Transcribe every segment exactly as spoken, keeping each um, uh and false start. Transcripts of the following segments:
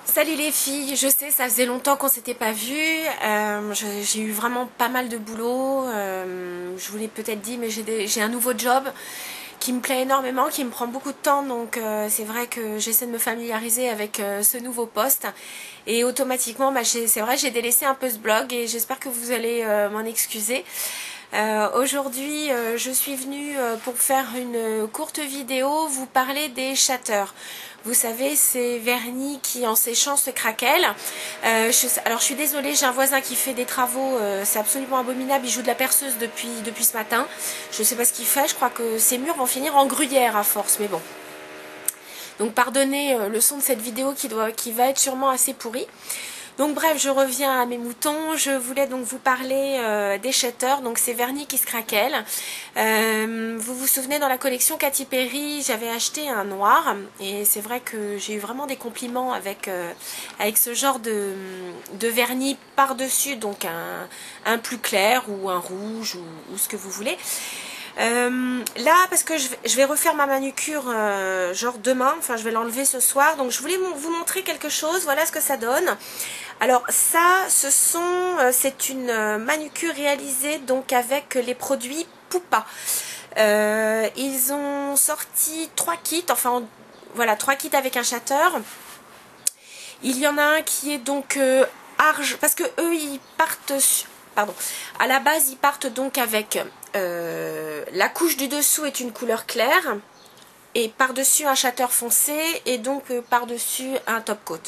Salut les filles, je sais ça faisait longtemps qu'on s'était pas vu, euh, j'ai eu vraiment pas mal de boulot, euh, je vous l'ai peut-être dit mais j'ai un nouveau job qui me plaît énormément, qui me prend beaucoup de temps, donc euh, c'est vrai que j'essaie de me familiariser avec euh, ce nouveau poste et automatiquement bah, c'est vrai j'ai délaissé un peu ce blog et j'espère que vous allez euh, m'en excuser. Euh, Aujourd'hui euh, je suis venue euh, pour faire une courte vidéo, vous parler des shatters. Vous savez, ces vernis qui en séchant se craquellent. Euh, je, alors je suis désolée, j'ai un voisin qui fait des travaux, euh, c'est absolument abominable, il joue de la perceuse depuis, depuis ce matin. Je ne sais pas ce qu'il fait, je crois que ces murs vont finir en gruyère à force, mais bon. Donc pardonnez euh, le son de cette vidéo qui, doit, qui va être sûrement assez pourri. Donc bref, je reviens à mes moutons. Je voulais donc vous parler euh, des shatters, donc ces vernis qui se craquellent. Euh, vous vous souvenez, dans la collection Katy Perry, j'avais acheté un noir et c'est vrai que j'ai eu vraiment des compliments avec, euh, avec ce genre de, de vernis par-dessus, donc un, un plus clair ou un rouge ou, ou ce que vous voulez. Euh, là, parce que je vais, je vais refaire ma manucure euh, genre demain, enfin je vais l'enlever ce soir, donc je voulais vous montrer quelque chose, voilà ce que ça donne. Alors ça, ce sont, euh, c'est une manucure réalisée donc avec les produits Poupa. Euh, ils ont sorti trois kits, enfin voilà, trois kits avec un shatter. Il y en a un qui est donc euh, argent, parce que eux ils partent, pardon, à la base ils partent donc avec euh, la couche du dessous est une couleur claire et par-dessus un shatter foncé et donc euh, par-dessus un top coat.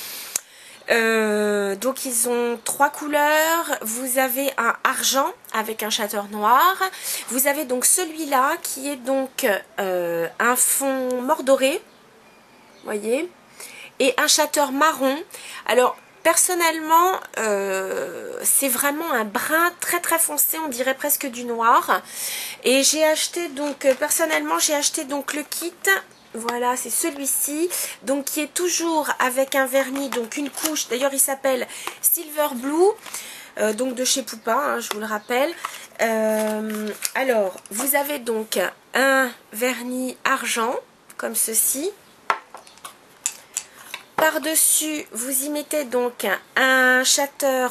Euh, donc ils ont trois couleurs, vous avez un argent avec un shatter noir, vous avez donc celui-là qui est donc euh, un fond mordoré, voyez, et un shatter marron. Alors personnellement euh, c'est vraiment un brun très très foncé, on dirait presque du noir, et j'ai acheté donc personnellement j'ai acheté donc le kit. Voilà, c'est celui-ci, donc qui est toujours avec un vernis, donc une couche, d'ailleurs il s'appelle Silver Blue, euh, donc de chez Poupa, hein, je vous le rappelle. Euh, alors, vous avez donc un vernis argent, comme ceci. Par-dessus, vous y mettez donc un shatter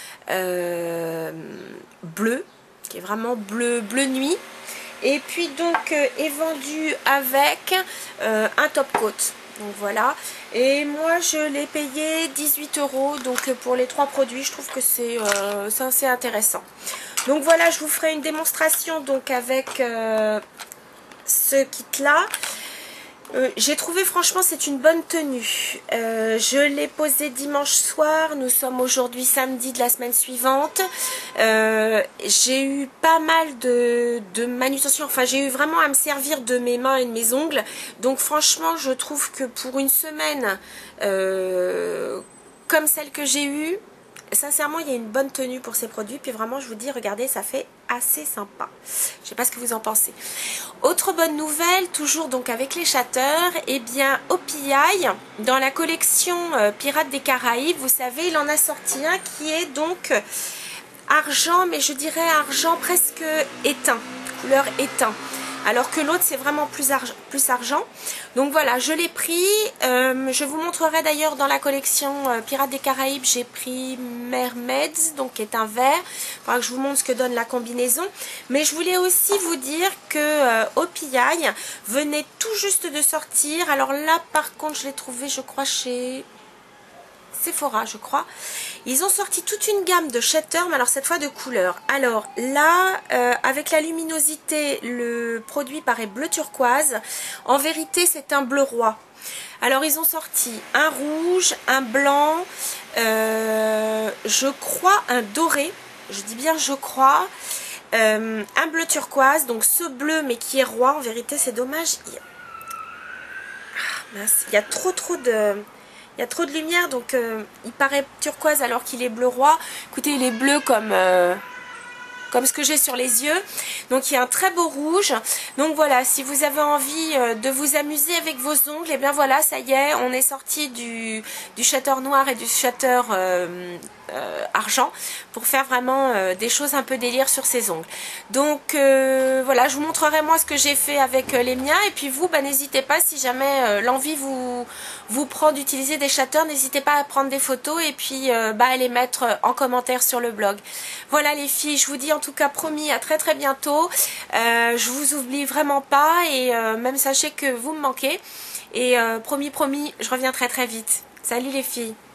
euh, bleu, qui est vraiment bleu, bleu nuit. Et puis donc euh, est vendu avec euh, un top coat. Donc voilà. Et moi je l'ai payé dix-huit euros. Donc pour les trois produits, je trouve que c'est euh, assez intéressant. Donc voilà, je vous ferai une démonstration donc avec euh, ce kit là. Euh, j'ai trouvé franchement c'est une bonne tenue. Euh, je l'ai posé dimanche soir, nous sommes aujourd'hui samedi de la semaine suivante. Euh, j'ai eu pas mal de, de manutention, enfin j'ai eu vraiment à me servir de mes mains et de mes ongles. Donc franchement je trouve que pour une semaine euh, comme celle que j'ai eue, sincèrement il y a une bonne tenue pour ces produits. Puis vraiment je vous dis, regardez, ça fait assez sympa. Je sais pas ce que vous en pensez. Autre bonne nouvelle, toujours donc avec les shatters, et eh bien O P I, dans la collection euh, Pirates des Caraïbes, vous savez, il en a sorti un qui est donc euh, argent, mais je dirais argent presque éteint, couleur éteint. Alors que l'autre c'est vraiment plus, arg plus argent. Donc voilà, je l'ai pris. Euh, je vous montrerai d'ailleurs dans la collection euh, Pirates des Caraïbes, j'ai pris Mermaids, donc qui est un vert. Il faudra que je vous montre ce que donne la combinaison. Mais je voulais aussi vous dire que euh, O P I venait tout juste de sortir. Alors là par contre je l'ai trouvé, je crois, chez Sephora, je crois. Ils ont sorti toute une gamme de shatters, mais alors cette fois de couleurs. Alors là, euh, avec la luminosité, le produit paraît bleu turquoise. En vérité, c'est un bleu roi. Alors ils ont sorti un rouge, un blanc, euh, je crois un doré. Je dis bien je crois. Euh, un bleu turquoise, donc ce bleu mais qui est roi. En vérité, c'est dommage. Il y a... Ah, mince, il y a trop trop de... Il y a trop de lumière, donc euh, il paraît turquoise alors qu'il est bleu roi. Écoutez, il est bleu comme... Euh, comme ce que j'ai sur les yeux. Donc il y a un très beau rouge. Donc voilà, si vous avez envie de vous amuser avec vos ongles, et bien voilà, ça y est, on est sorti du, du shutter noir et du shutter euh, euh, argent pour faire vraiment euh, des choses un peu délire sur ces ongles. Donc euh, voilà, je vous montrerai moi ce que j'ai fait avec euh, les miens, et puis vous, bah, n'hésitez pas, si jamais euh, l'envie vous, vous prend d'utiliser des shutters, n'hésitez pas à prendre des photos et puis euh, bah, à les mettre en commentaire sur le blog. Voilà les filles, je vous dis en tout cas promis à très très bientôt. Euh, je vous oublie vraiment pas, et euh, même sachez que vous me manquez, et euh, promis promis, je reviens très très vite. Salut les filles.